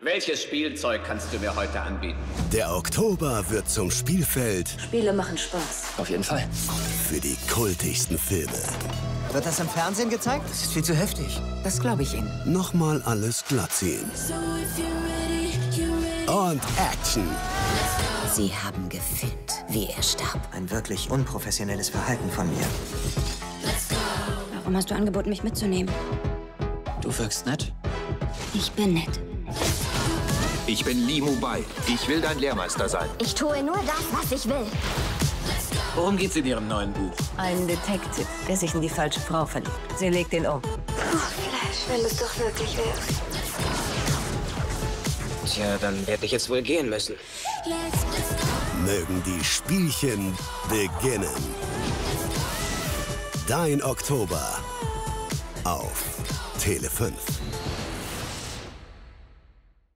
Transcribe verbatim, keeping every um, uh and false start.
Welches Spielzeug kannst du mir heute anbieten? Der Oktober wird zum Spielfeld. Spiele machen Spaß. Auf jeden Fall. Für die kultigsten Filme. Wird das im Fernsehen gezeigt? Das ist viel zu heftig. Das glaube ich Ihnen. Nochmal alles glatt ziehen. Und Action. Sie haben gefilmt, wie er starb. Ein wirklich unprofessionelles Verhalten von mir. Warum hast du angeboten, mich mitzunehmen? Du wirkst nett. Ich bin nett. Ich bin Li Mubai. Ich will dein Lehrmeister sein. Ich tue nur das, was ich will. Worum geht's in Ihrem neuen Buch? Ein Detective, der sich in die falsche Frau verliebt. Sie legt ihn um. Oh, Flash, wenn es doch wirklich wäre. Tja, dann werde ich jetzt wohl gehen müssen. Mögen die Spielchen beginnen. Dein Oktober auf Tele fünf.